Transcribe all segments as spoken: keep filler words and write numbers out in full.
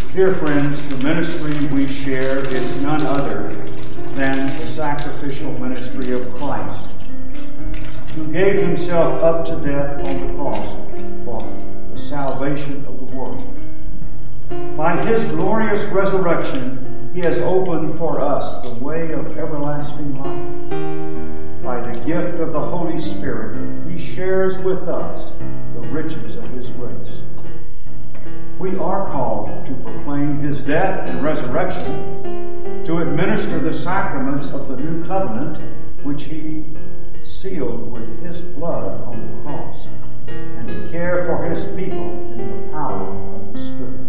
Dear friends, the ministry we share is none other than the sacrificial ministry of Christ, who gave himself up to death on the cross for the salvation of the world. By his glorious resurrection, he has opened for us the way of everlasting life. By the gift of the Holy Spirit, he shares with us the riches of his grace. We are called to proclaim his death and resurrection, to administer the sacraments of the new covenant, which he sealed with his blood on the cross, and to care for his people in the power of the Spirit.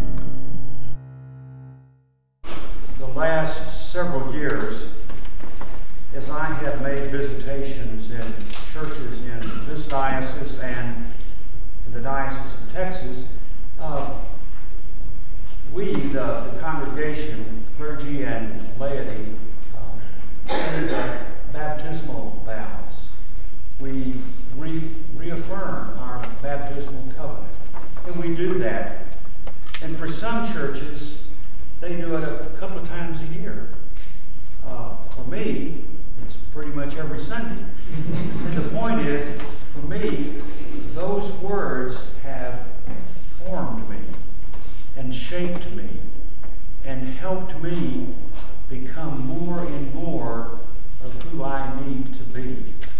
The last several years, as I have made visitations in churches in this diocese and in the Diocese of Texas, Uh, we, the, the congregation, clergy and laity, uh, say the baptismal vows. We re reaffirm our baptismal covenant, and we do that. And for some churches, they do it a couple of times a year. Uh, for me, it's pretty much every Sunday. And the point is, for me, those words have formed me and shaped me and helped me become more and more of who I need to be.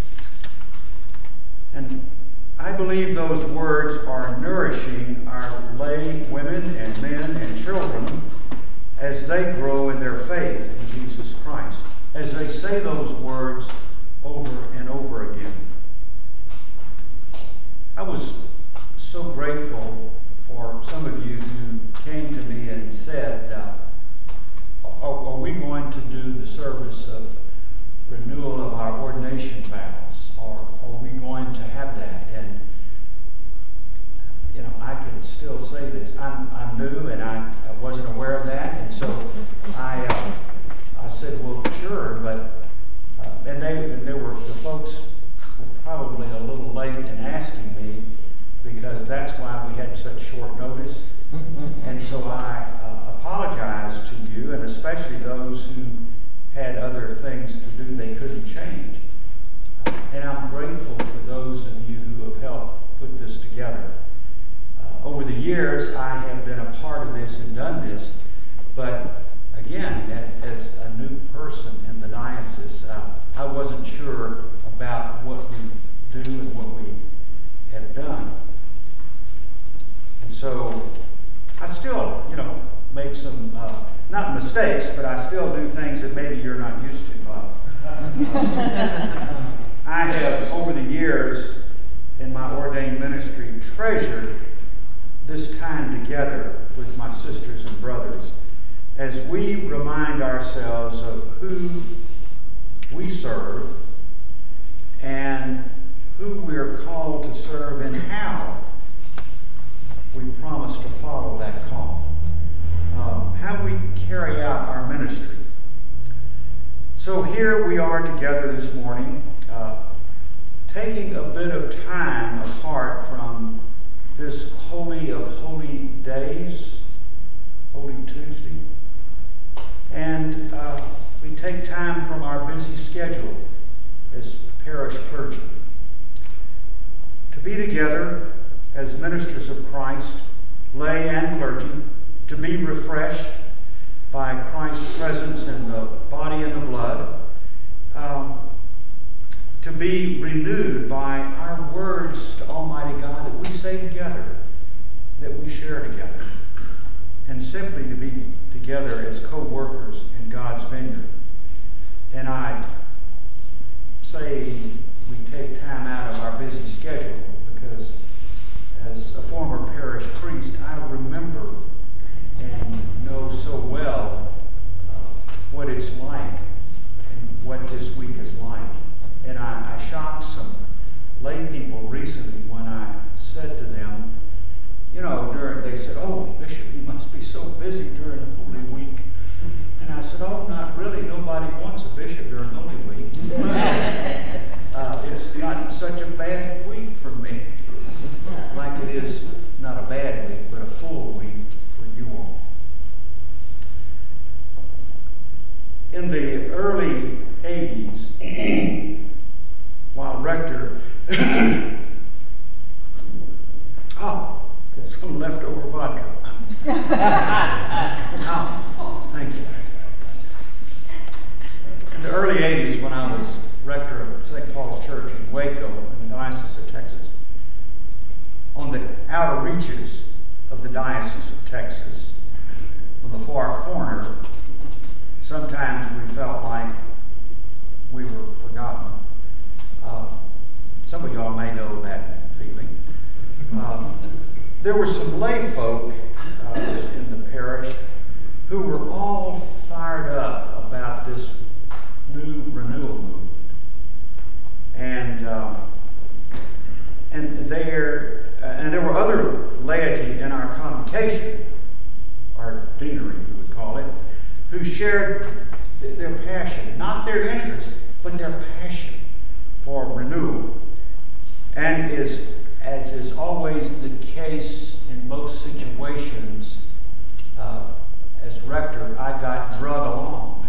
And I believe those words are nourishing our lay women and men and children as they grow in their faith in Jesus Christ, as they say those words over and over again. I was so grateful for some of you who came to me and said, uh, are, are we going to do the service of renewal of our ordination vows? Or are we going to have that? And, you know, I can still say this. I'm, I'm new and I, I wasn't aware of that. And so I, uh, I said, well, sure. But, uh, and they, and they were, the folks were probably a little late in asking me, because that's why we had such short notice. And so I uh, apologize to you, and especially those who had other things to do they couldn't change. And I'm grateful for those of you who have helped put this together. Uh, over the years, I have been a part of this and done this, but again, as, as a new person in the diocese, uh, I wasn't sure about what we do and what we have done. And so I still, you know, make some, uh, not mistakes, but I still do things that maybe you're not used to. Uh, I have, over the years in my ordained ministry, treasured this time together with my sisters and brothers as we remind ourselves of who we serve and who we are called to serve and how we promise to follow that call. Um, how we carry out our ministry. So here we are together this morning, uh, taking a bit of time apart from this Holy of Holy Days, Holy Tuesday, and uh, we take time from our busy schedule as parish clergy to be together as ministers of Christ, lay and clergy, to be refreshed by Christ's presence in the body and the blood, um, to be renewed by our words to Almighty God that we say together, that we share together, and simply to be together as co-workers in God's vineyard. And I say we take time out of our busy schedule because as a former parish priest, I remember and know so well uh, what it's like and what this week is like. And I, I shocked some lay people recently when I said to them, you know, during, they said, oh, Bishop, you must be so busy during Holy Week. And I said, oh, not really. Nobody wants a bishop during Holy Week. uh, it's not such a bad week for me. Like it is not a bad week, but a full week for you all. Oh, thank you. In the early eighties, when I was rector of Saint Paul's Church in Waco, in the Diocese of Texas, on the outer reaches of the Diocese of Texas, on the far corner, sometimes we felt like we were forgotten. Uh, some of y'all may know that feeling. Uh, there were some lay folk uh, in the parish who were all fired up about this new renewal movement. And uh, and there uh, and there were other laity in our convocation, our deanery, we would call it, who shared th- their passion, not their interest, but their passion for renewal. And is, as is always the case in most situations, uh, as rector, I got drug along.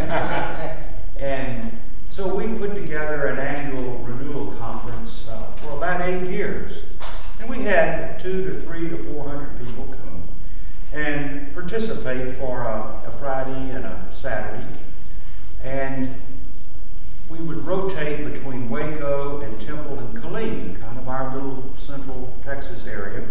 And so we put together an annual renewal conference uh, for about eight years. And we had two to three to four hundred people come and participate for a, a Friday and a Saturday. And we would rotate between Waco and Temple and Killeen, kind of our little central Texas area.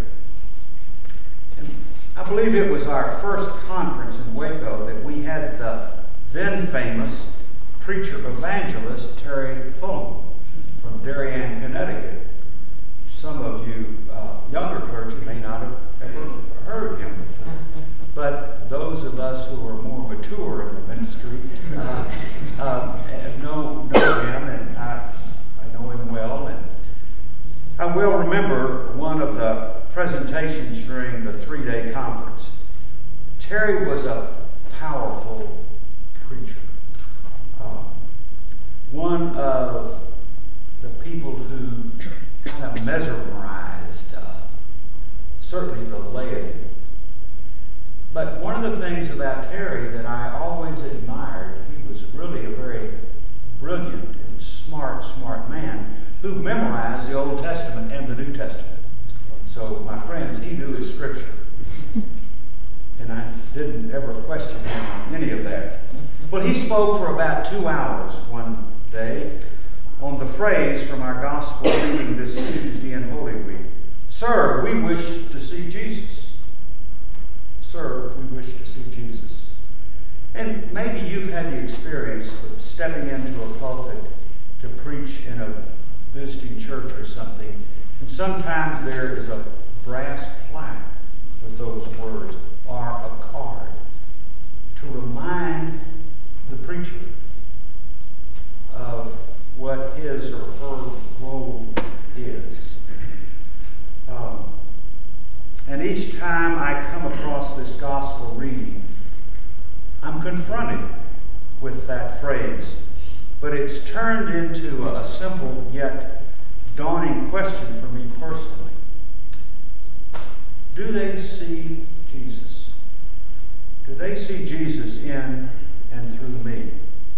And I believe it was our first conference in Waco that we had the then famous preacher evangelist Terry Fulham from Darien, Connecticut. Some of you uh, younger clergy may not have ever heard him before, but those of us who are more mature in the ministry uh, uh, know, know him, and I, I know him well. And I will remember one of the presentations during the three-day conference. Terry was a powerful preacher. Uh, one of the people who kind of mesmerized uh, certainly the laity. But one of the things about Terry that I always admired, he was really a very brilliant and smart, smart man who memorized the Old Testament and the New Testament. So, my friends, he knew his scripture. And I didn't ever question him on any of that. Well, he spoke for about two hours one day on the phrase from our gospel reading this Tuesday in Holy Week. Sir, we wish to see Jesus. Sir, we wish to see Jesus. And maybe you've had the experience of stepping into a pulpit to preach in a visiting church or something, and sometimes there is a brass plaque with those words, or a card, to remind the preacher of what his or her role is. Um, and each time I come across this gospel reading, I'm confronted with that phrase. But it's turned into a simple yet dawning question for me personally. Do they see Jesus? Do they see Jesus in and through me?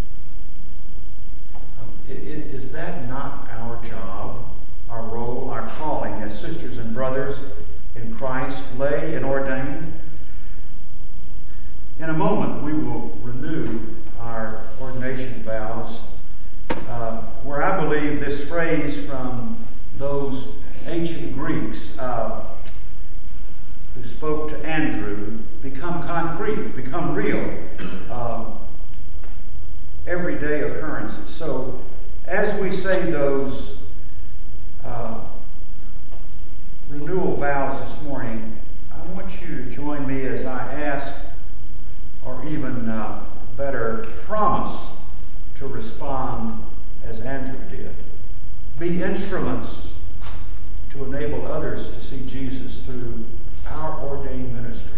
Is that not our job, our role, our calling as sisters and brothers in Christ, lay and ordained? In a moment, we will renew our ordination vows, uh, where I believe this phrase from those ancient Greeks uh, who spoke to Andrew become concrete, become real, uh, everyday occurrences. So, as we say those uh, renewal vows this morning, I want you to join me as I ask, or even uh, better, promise to respond as Andrew did. Be instruments to enable others to see Jesus through our ordained ministry.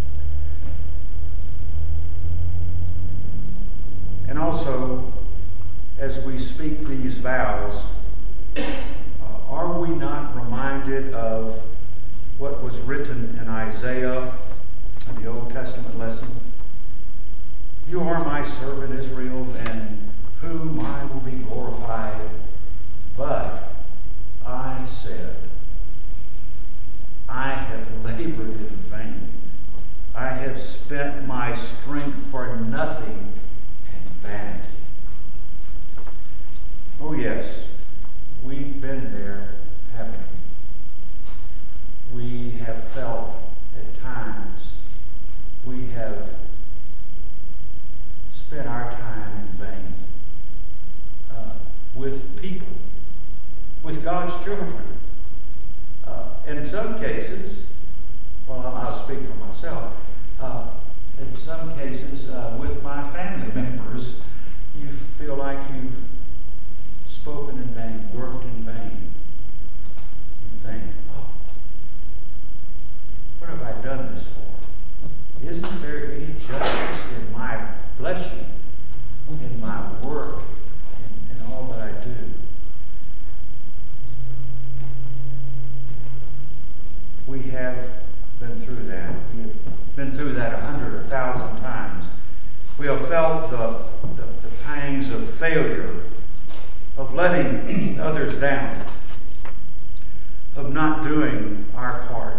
And also, as we speak these vows, uh, are we not reminded of what was written in Isaiah in the Old Testament lesson? You are my servant Israel, in whom I will be glorified. But I said, I have labored in vain spent my strength for nothing and vanity. Oh yes, we've been there, haven't we? We have felt at times we have spent our time in vain uh, with people, with God's children. Uh, in some cases, well, I'll speak for myself, uh, in some cases uh, with my family members, you feel like you've spoken in vain, worked in vain. You think, oh, what have I done this for? Isn't there any justice in my blessing, in my work, in, in all that I do? We have been through that. We have been through that a hundred, a thousand times. We have felt the, the, the pangs of failure, of letting others down, of not doing our part.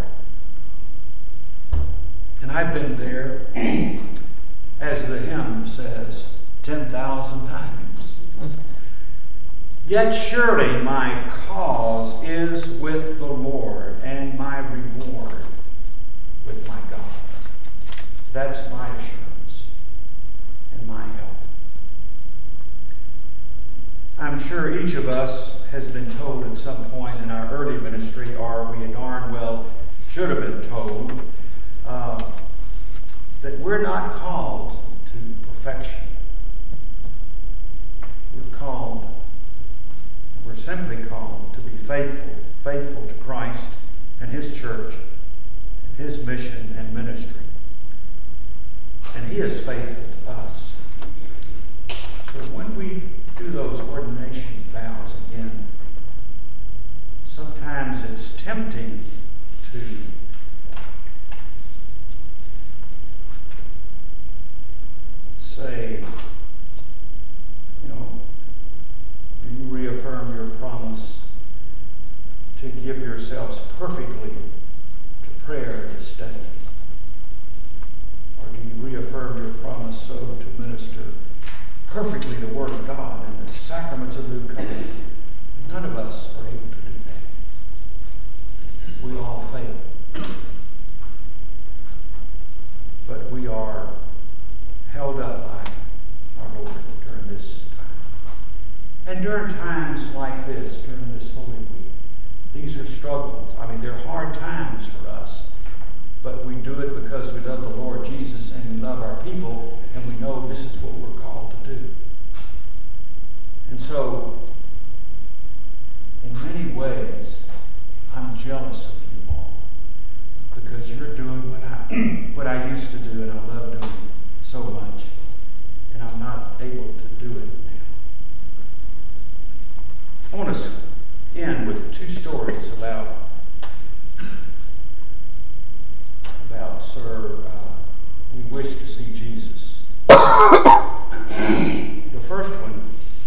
And I've been there, as the hymn says, ten thousand times. Yet surely my cause is with the Lord, and my reward with my God. That's my assurance and my help. I'm sure each of us has been told at some point in our early ministry, or we darn well should have been told, uh, that we're not called to perfection. We're called, we're simply called to be faithful, faithful to Christ and His church, and His mission and ministry. And He is faithful to us. So when we do those ordination vows again, sometimes it's tempting to say, you know, do you reaffirm your promise to give yourselves perfectly to prayer and study? Or do you reaffirm your promise so to minister perfectly the Word of God and the sacraments of the New Covenant? None of us are able to do that. We all fail. But we are held up by our Lord during this time. And during times like this, during this Holy Week, these are struggles. I mean, they're hard times for us. But we do it because we love the Lord Jesus and we love our people, and we know this is what we're called to do. And so, in many ways, I'm jealous of you all, because you're doing what I what I used to do, and I love doing so much, and I'm not able to do it now. I want to end with two stories about about Sir, uh, we wish to see Jesus. The first one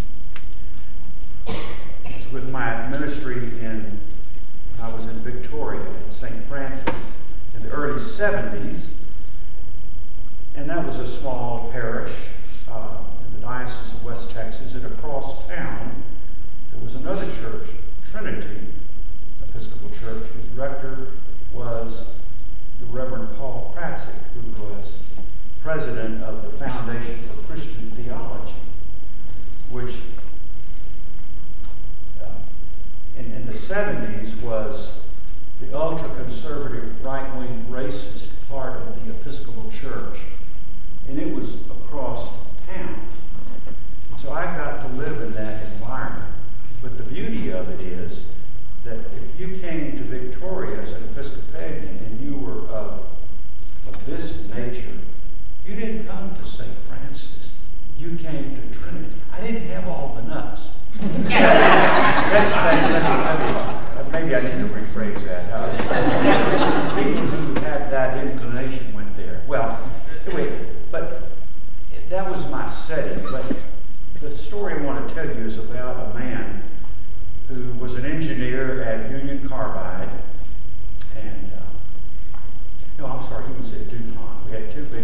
is with my ministry in, when I was in Victoria, in Saint Francis, in the early seventies. And that was a small parish uh, in the Diocese of West Texas. And across town, there was another church, Trinity Episcopal Church, whose rector was the Reverend Paul Kratzik, who was president of the Foundation for Christian Theology, which uh, in, in the seventies was the ultra-conservative, right-wing, racist part of the Episcopal Church. And it was across town. And so I got to live in that environment. But the beauty of it is that if you came to Victoria as an Episcopalian and you were of, of this nature, you didn't come to Saint Francis. You came to Trinity. I didn't have all the nuts. That's, that's, maybe I need to rephrase that. Uh, people who had that inclination went there. Well, anyway, but that was my setting. But the story I want to tell you is about a man who was an engineer at Union Carbide, and uh, no, I'm sorry, he was at DuPont. We had two big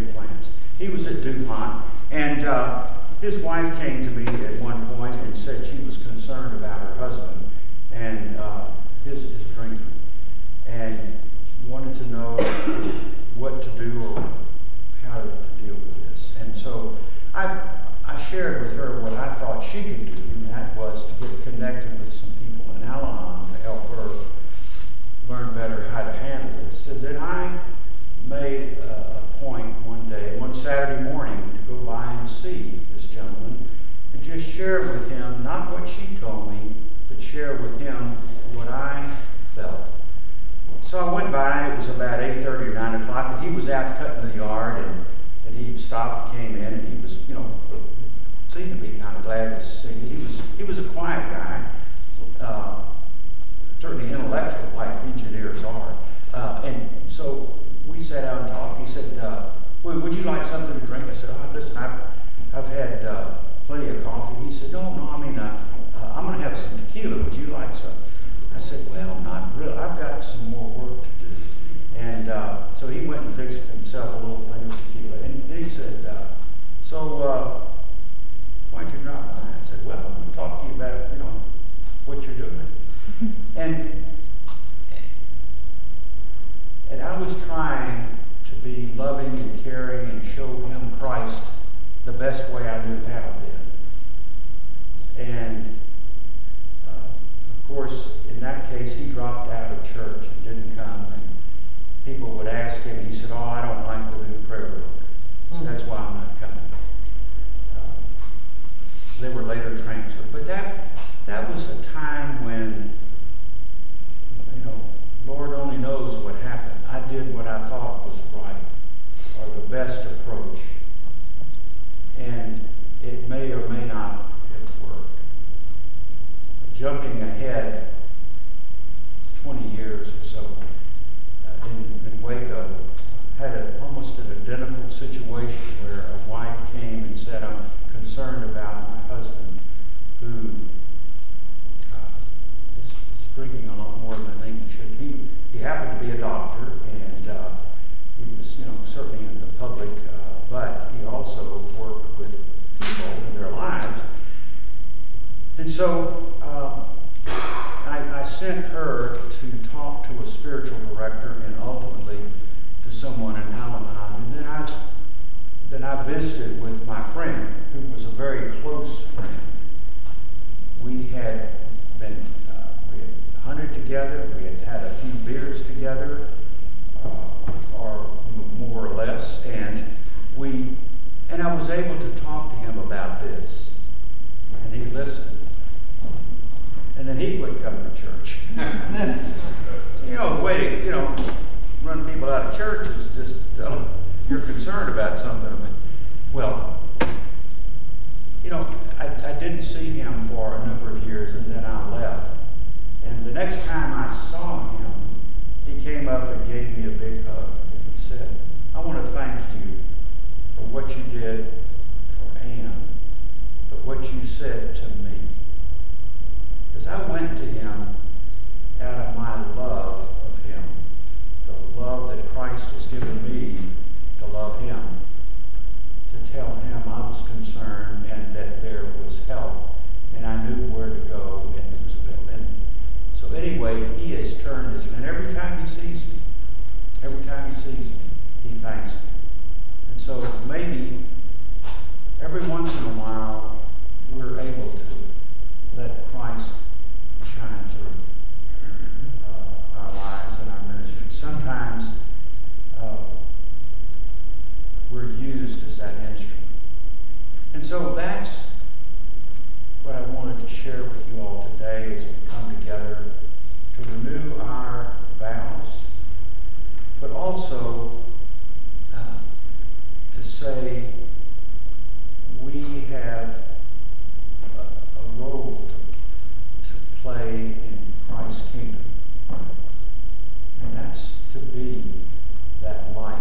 he was at DuPont, and uh, his wife came to me at one point and said she was concerned about her husband and uh, his, his drinking, and wanted to know what to do or how to deal with this. And so I, I shared with her what I thought she could do, and that was to get connected with some people in Al-Anon to help her learn better how to handle this. And then I made a, a point one day, one Saturday morning, to go by and see this gentleman and just share with him, not what she told me, but share with him what I felt. So I went by, it was about eight thirty or nine o'clock, and he was out cutting the yard, and, and he stopped and came in, and he was, you know, seemed to be kind of glad to see me. He was, he was a quiet guy, uh, certainly intellectual, like engineers are. Uh, and so we sat down and talked. He said, uh, well, would you like something to drink? I said, oh, listen, I've, I've had uh, plenty of coffee. He said, no, no, I mean, uh, uh, I'm going to have some tequila. Would you like some? I said, well, not really. I've got some more work to do. And uh, so he went and fixed himself a little thing of tequila. And then he said, uh, so uh, why'd you drop by? I said, well, I'm going to talk to you about, you know, what you're doing. And, and I was trying to be loving and caring and show him Christ the best way I knew how then. And of course, in that case, he dropped out of church and didn't come. And people would ask him, and he said, oh, I don't like the new prayer book. That's why I'm not coming. Uh, they were later transferred. But that that was a time when, you know, Lord only knows what happened. I did what I thought was right, or the best approach. And it may or may not have worked. Jumping ahead twenty years or so, uh, in, in Waco, had a, almost an identical situation where a wife came and said, I'm concerned about my husband who uh, is, is drinking a lot more than I think he should. He, he happened to be a doctor, and uh, he was, you know, certainly in the public, uh, but he also worked with people in their lives. And so uh, I, I sent her to talk to a spiritual director and ultimately to someone in Al-Anon. And then I, then I visited with my friend, who was a very close friend. We had been uh, we had hunted together. We had had a few beers together, uh, or more or less. And we and I was able to talk to him about this, and he listened. And then he quit coming to church. So, you know, the way to, you know, run people out of church is just tell them you're concerned about something. Well, you know, I, I didn't see him for a number of years, and then I left. And the next time I saw him, he came up and gave me a big hug. And he said, I want to thank you for what you did for Ann, but what you said to me. Because I went to him out of my love of him, the love that Christ has given me to love him, to tell him I was concerned and that there was help, and I knew where to go, and it was and so anyway, he has turned his, and every time he sees me, every time he sees me, he thanks me. And so maybe every once in a while we're able to let Christ shine through uh, our lives and our ministry. Sometimes uh, we're used as that instrument. And so that's what I wanted to share with you all today as we come together to renew our vows, but also uh, to say we have a, a role to, to play in Christ's kingdom. And that's to be that light.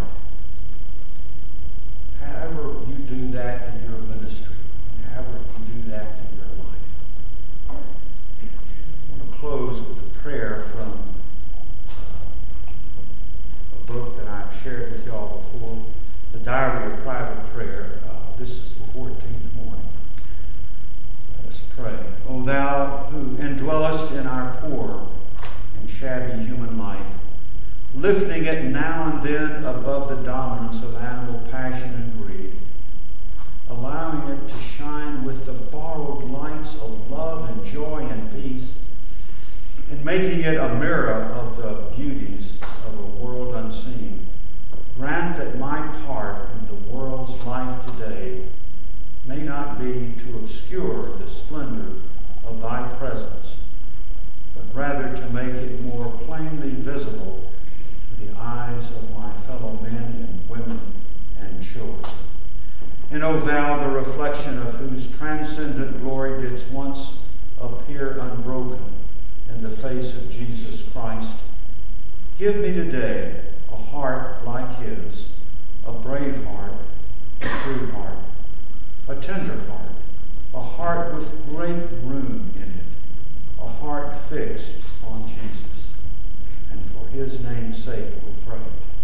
However you do that in your ministry, however you do that in your life. I want to close with a prayer from uh, a book that I've shared with y'all before, The Diary of Private Prayer. Uh, this is the fourteenth morning. Let us pray. O thou who indwellest in our poor and shabby human life, lifting it now and then above the dominance of animal passion and greed, allowing it to shine with the borrowed lights of love and joy and peace, and making it a mirror of the beauties of a world unseen, grant that my part in the world's life today may not be to obscure the splendor of thy presence, but rather to make it more plainly visible to the eyes of my fellow men and women and children. And O thou, the reflection of whose transcendent glory didst once appear unbroken in the face of Jesus Christ, give me today a heart like his, a brave heart, a true heart, a tender heart, a heart with great room in it, a heart fixed on Jesus. And for his name's sake we pray.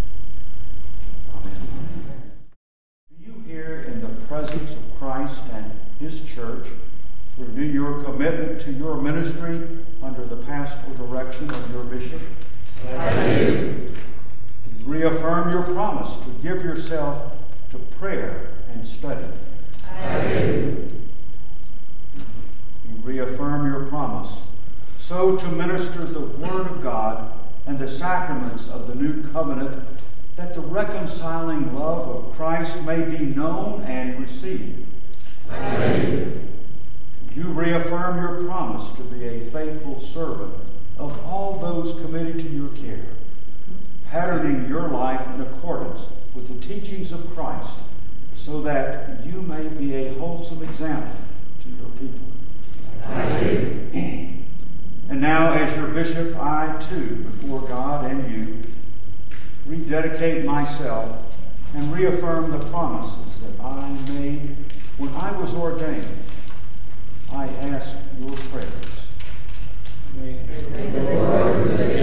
Amen. Do you here in the presence of Christ and his church renew your commitment to your ministry under the pastoral direction of your bishop? I do. Reaffirm your promise to give yourself to prayer and study. I do. You reaffirm your promise so to minister the Word of God and the sacraments of the new covenant, that the reconciling love of Christ may be known and received. I do. You reaffirm your promise to be a faithful servant of all those committed to your care, patterning your life in accordance with the teachings of Christ, so that you may be a wholesome example to your people. I do. And now, as your bishop, I too, before God and you, rededicate myself and reaffirm the promises that I made when I was ordained. I ask your prayers. May the Lord